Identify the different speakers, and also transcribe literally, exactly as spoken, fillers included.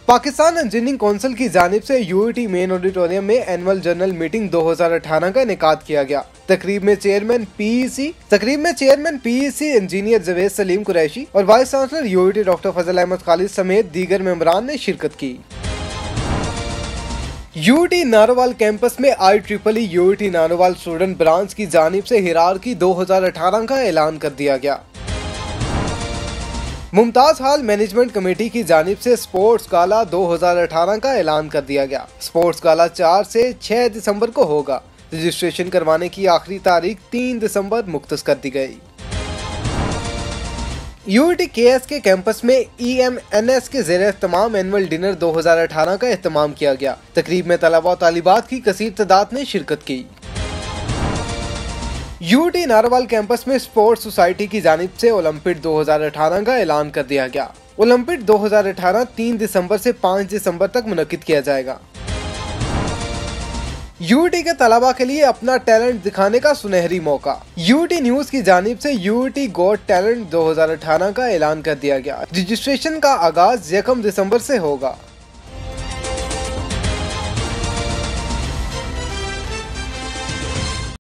Speaker 1: Pakistan engineering council की जानिब से यूईटी मेन ऑडिटोरियम में एनुअल जनरल मीटिंग दो हज़ार अठारह का इनेकाद किया गया। तकरीब में चेयरमैन पीईसी तकरीब में chairman PEC engineer Javed Salim Qureshi और vice chancellor UET doctor Fazal Ahmed Khalid समेत दीगर मेंबरान ने शिरकत की। यूईटी नारोवाल कैंपस में I triple E UET Narowal student branch की जानिब से हिरारकी दो हज़ार अठारह का ऐलान कर दिया गया। मुमताज हाल मैनेजमेंट कमेटी की जानिब से स्पोर्ट्स गाला दो हज़ार अठारह का ऐलान कर दिया गया। स्पोर्ट्स गाला चार से छह दिसंबर को होगा। रजिस्ट्रेशन करवाने की आखिरी तारीख तीन दिसंबर मुख्तस कर दी गई। यूईटी केएस के कैंपस में ईएमएनएस के ज़ेरे तमाम एनुअल डिनर दो हज़ार अठारह का एहतमाम किया गया। तकरीब में तलबा और तालिबात की कसीर तादाद ने शिरकत की। यूईटी नारोवाल कैंपस में स्पोर्ट्स सोसाइटी की जानिब से ओलंपिक दो हज़ार अठारह का ऐलान कर दिया गया। ओलंपिक दो हज़ार अठारह तीन दिसंबर से पाँच दिसंबर तक मुनक्किद किया जाएगा। यूईटी के तलबा के लिए अपना टैलेंट दिखाने का सुनहरी मौका। यूईटी न्यूज की जानिब से यूईटी गॉट टैलेंट दो हज़ार अठारह का ऐलान कर दिया गया। रजिस्ट्रेशन का आगाज यकम दिसंबर से होगा।